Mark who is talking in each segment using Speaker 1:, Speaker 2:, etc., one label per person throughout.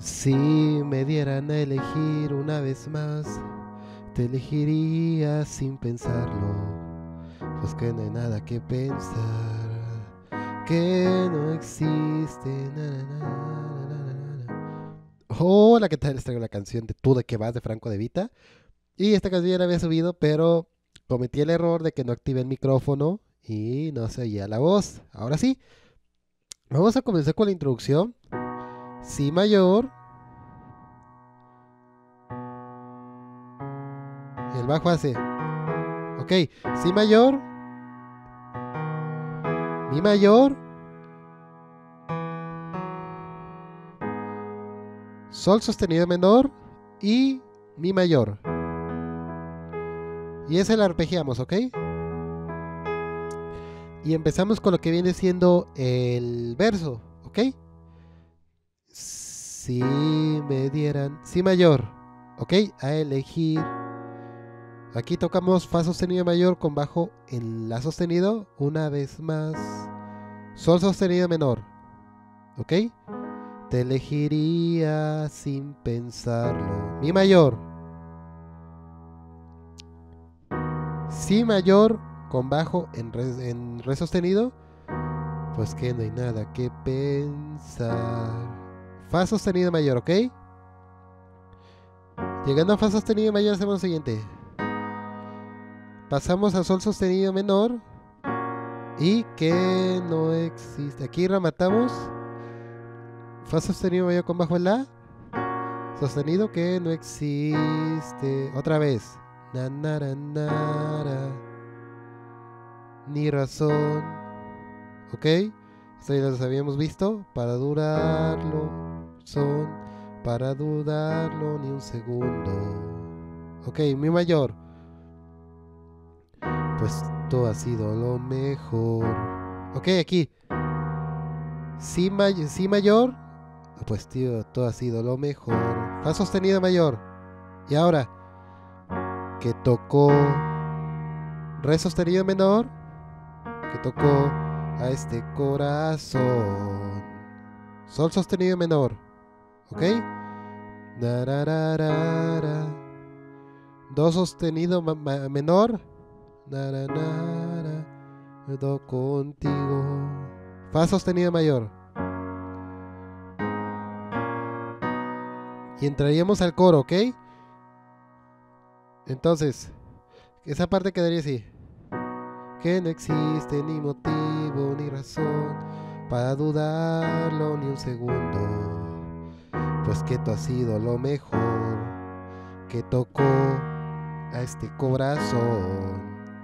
Speaker 1: Si me dieran a elegir una vez más, te elegiría sin pensarlo. Pues que no hay nada que pensar, que no existe. Hola, ¿qué tal? Les traigo la canción de Tú de qué vas de Franco De Vita. Y esta canción ya la había subido, pero cometí el error de que no activé el micrófono y no se oía la voz. Ahora sí, vamos a comenzar con la introducción. Si mayor, el bajo hace. Ok, si mayor, mi mayor, sol sostenido menor y mi mayor. Y ese la arpegiamos, ¿ok? Y empezamos con lo que viene siendo el verso, ¿ok? Si me dieran, si mayor, ¿ok? A elegir. Aquí tocamos fa sostenido mayor con bajo en la sostenido una vez más. Sol sostenido menor, ¿ok? Te elegiría sin pensarlo. Mi mayor, si mayor con bajo en re sostenido, pues que no hay nada que pensar. Fa sostenido mayor, ¿ok? Llegando a fa sostenido mayor hacemos lo siguiente. Pasamos a sol sostenido menor y que no existe. Aquí rematamos. Fa sostenido mayor con bajo en la. Sostenido que no existe. Otra vez. Na, na, na, na, ni razón. ¿Ok? Esto ya los habíamos visto. Para durarlo son. Para dudarlo ni un segundo. Ok, mi mayor. Pues todo ha sido lo mejor. Ok, aquí. Si mayor. Pues tío, todo ha sido lo mejor. Fa sostenido mayor. Y ahora. Que tocó. Re sostenido menor. Que tocó a este corazón. Sol sostenido menor. ¿Ok? Nararara. Do sostenido menor. Nararara. Do contigo. Fa sostenido mayor. Y entraríamos al coro, ¿ok? Entonces, esa parte quedaría así. Que no existe ni motivo ni razón para dudarlo ni un segundo. Pues que tú has sido lo mejor que tocó a este corazón.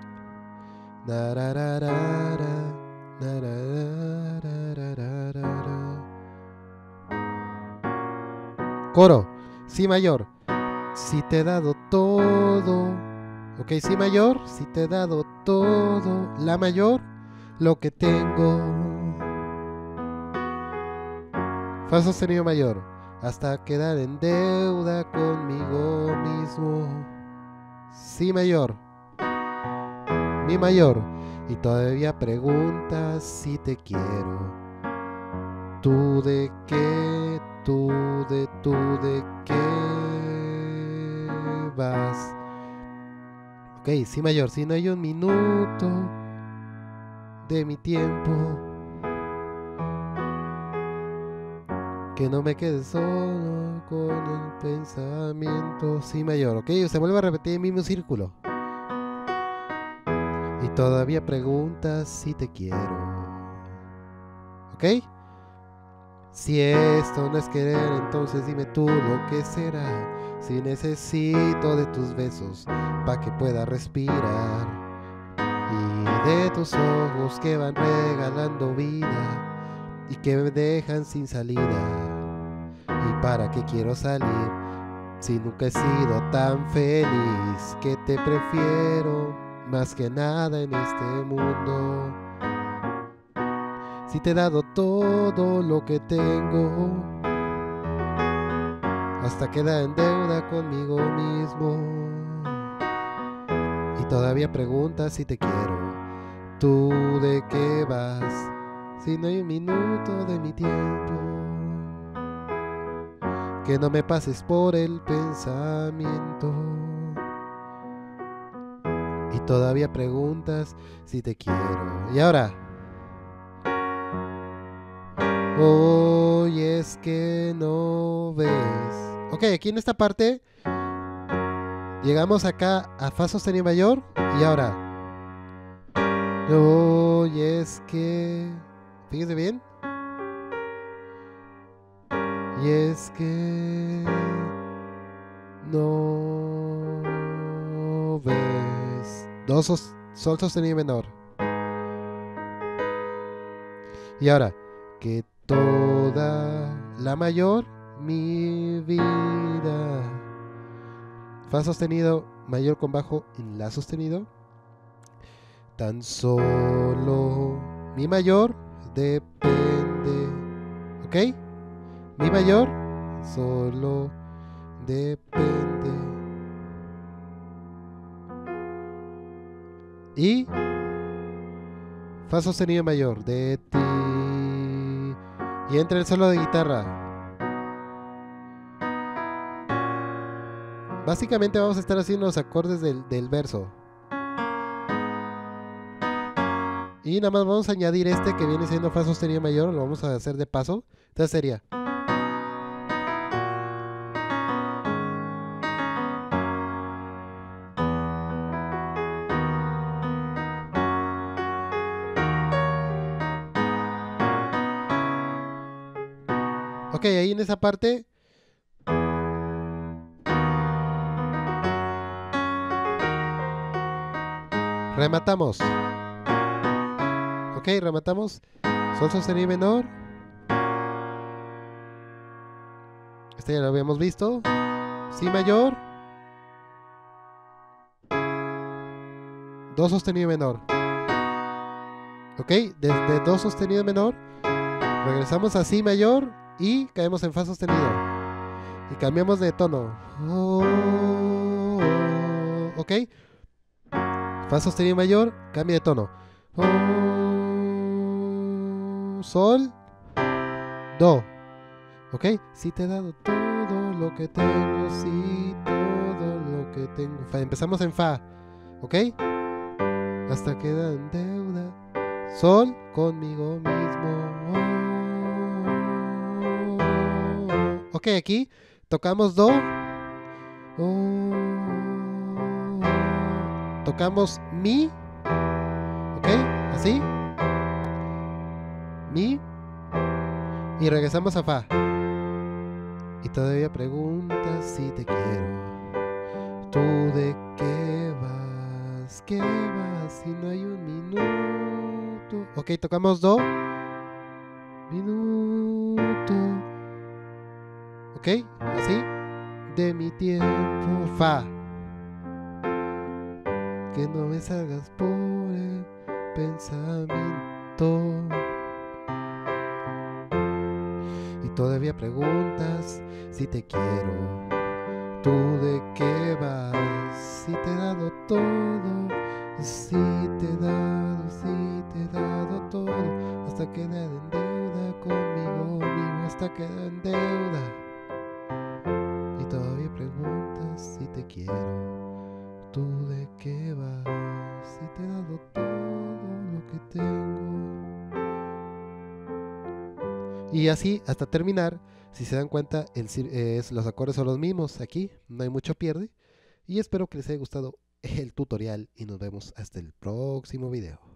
Speaker 1: Narararara, narararararara. Coro, si mayor. Si te he dado todo. Ok, si mayor, si te he dado todo. La mayor, lo que tengo. Fa sostenido mayor, hasta quedar en deuda conmigo mismo. Si mayor, mi mayor, y todavía preguntas si te quiero. Tú de qué, tú de qué vas. Ok, si mayor, si no hay un minuto de mi tiempo, que no me quede solo con el pensamiento. Si mayor, ok, se vuelve a repetir el mismo círculo. Y todavía preguntas si te quiero. ¿Ok? Si esto no es querer, entonces dime tú lo que será. Si necesito de tus besos pa' que pueda respirar, y de tus ojos que van regalando vida y que me dejan sin salida. ¿Y para qué quiero salir si nunca he sido tan feliz? Que te prefiero más que nada en este mundo. Si te he dado todo lo que tengo, hasta queda en deuda conmigo mismo. Y todavía preguntas si te quiero. ¿Tú de qué vas? Si no hay un minuto de mi tiempo, que no me pases por el pensamiento. Y todavía preguntas si te quiero. Y ahora, hoy es que no ves. Ok, aquí en esta parte llegamos acá a fa sostenido mayor. Y ahora, hoy es que, fíjese bien. Y es que no ves. Sol sostenido menor. Y ahora, que toda la mayor mi vida. Fa sostenido mayor con bajo en la sostenido. Tan solo mi mayor depende. ¿Ok? Mi mayor solo depende. Y fa sostenido mayor de ti. Y entra el solo de guitarra. Básicamente vamos a estar haciendo los acordes del verso. Y nada más vamos a añadir este que viene siendo fa sostenido mayor. Lo vamos a hacer de paso. Entonces sería. Ok, ahí en esa parte rematamos. Ok, rematamos. Sol sostenido menor. Este ya lo habíamos visto. Si mayor. Do sostenido menor. Ok, desde do sostenido menor regresamos a si mayor y caemos en fa sostenido. Y cambiamos de tono. Ok. Fa sostenido mayor, cambia de tono. Sol, do. Ok. Si te he dado todo lo que tengo, si todo lo que tengo. Empezamos en fa. Ok. Hasta queda en deuda. Sol conmigo mismo. Ok, aquí tocamos do. Tocamos mi. Ok, así. Mi. Y regresamos a fa. Y todavía preguntas si te quiero. ¿Tú de qué vas? ¿Qué vas si no hay un minuto? Ok, tocamos do. Minuto. Ok, así. De mi tiempo, fa. Que no me salgas por el pensamiento. Y todavía preguntas si te quiero. ¿Tú de qué vas? Si te he dado todo. Si te he dado todo. Hasta quedar en deuda conmigo mismo. Hasta quedar en deuda. Y todavía preguntas si te quiero. ¿Tú de qué vas? Si te he dado todo lo que tengo. Y así hasta terminar. Si se dan cuenta, los acordes son los mismos aquí. No hay mucho pierde. Y espero que les haya gustado el tutorial. Y nos vemos hasta el próximo video.